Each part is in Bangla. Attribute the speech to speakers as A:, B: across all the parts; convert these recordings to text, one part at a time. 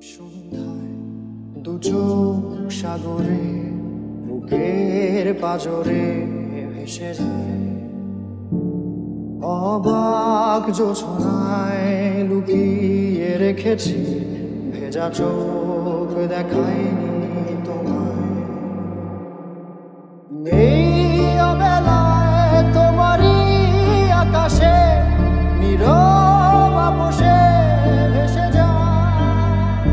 A: সন্ধ্যায় দু চোখ সাগরে বুকের পাজরে ভেসে যায়, অবাক জোছনায় লুকিয়ে রেখেছি ভেজা চোখ দেখায়নি তোমায়। এই অবেলায় তোমারই আকাশে নীরব আপোষে ভেসে যায়,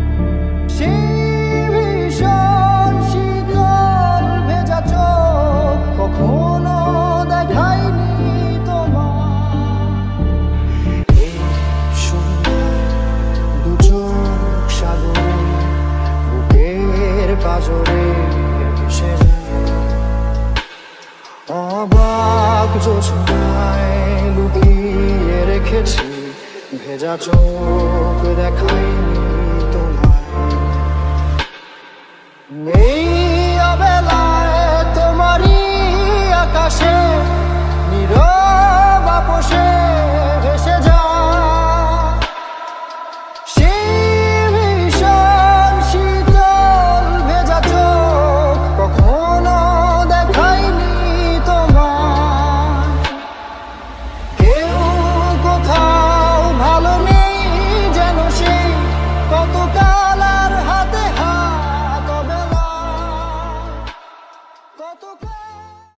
A: সেই ভীষণ শীতল ভেজা চোখ কখনো দেখায়নি তোমায়। এই সন্ধ্যায় দু চোখ সাগরে বুকের পাজরে ভেসে যায়, অবাক জোছনায় লুকিয়ে রেখেছি ভেজা চোখ দেখায়